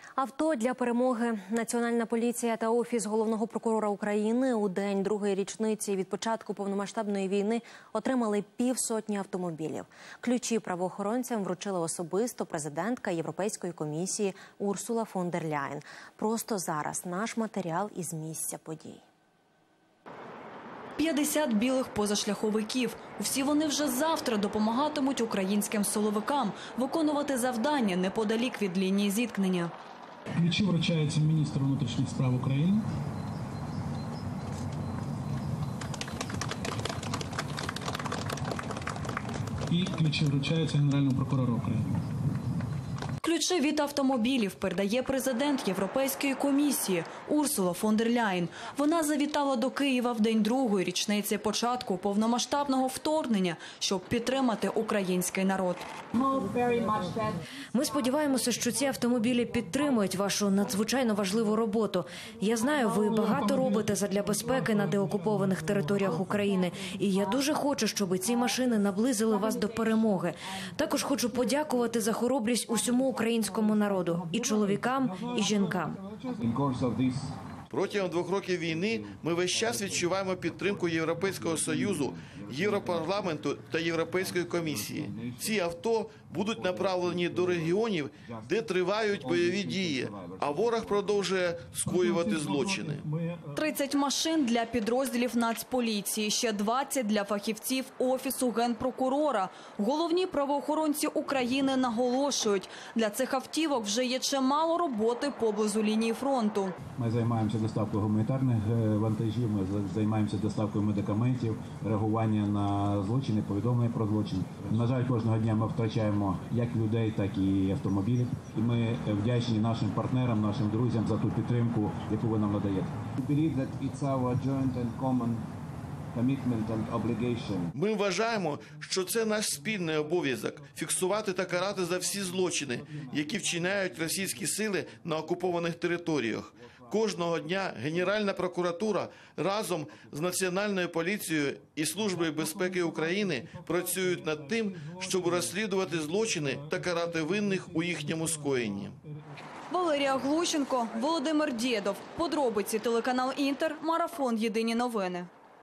Авто для перемоги. Національна поліція та Офіс головного прокурора України у день другої річниці від початку повномасштабної війни отримали 500 автомобілів. Ключі правоохоронцям вручила особисто президентка Європейської комісії Урсула фон дер Ляєн. Просто зараз наш матеріал із місця подій. 50 білих позашляховиків. Всі вони вже завтра допомагатимуть українським силовикам виконувати завдання неподалік від лінії зіткнення. Ключі вручаються міністру внутрішніх справ України. І ключі вручаються Генеральному прокурору України. Ключі від автомобілів передає президент Європейської комісії Урсула фон дер Ляєн. Вона завітала до Києва в день другої річниці початку повномасштабного вторгнення, щоб підтримати український народ. Ми сподіваємося, що ці автомобілі підтримують вашу надзвичайно важливу роботу. Я знаю, ви багато робите задля безпеки на деокупованих територіях України. І я дуже хочу, щоб ці машини наблизили вас до перемоги. Також хочу подякувати за хоробрість усьому українському народу – і чоловікам, і жінкам. Протягом 2 років війни ми весь час відчуваємо підтримку Європейського Союзу, Європарламенту та Європейської комісії. Ці авто будуть направлені до регіонів, де тривають бойові дії, а ворог продовжує скоювати злочини. 30 машин для підрозділів Нацполіції, ще 20 для фахівців Офісу Генпрокурора. Головні правоохоронці України наголошують, для цих автівок вже є чимало роботи поблизу лінії фронту. Ми займаємося доставкою гуманітарних вантажів, ми займаємося доставкою медикаментів, реагування на злочини, повідомлення про злочини. На жаль, кожного дня ми втрачаємо як людей, так і автомобілів. І ми вдячні нашим партнерам, нашим друзям за ту підтримку, яку ви нам надаєте. Ми вважаємо, що це наш спільний обов'язок – фіксувати та карати за всі злочини, які вчиняють російські сили на окупованих територіях. Кожного дня Генеральна прокуратура разом з Національною поліцією і Службою безпеки України працюють над тим, щоб розслідувати злочини та карати винних у їхньому скоєнні. Валерія Глущенко, Володимир Дєдов. Подробиці телеканал Інтер. Марафон. Єдині новини.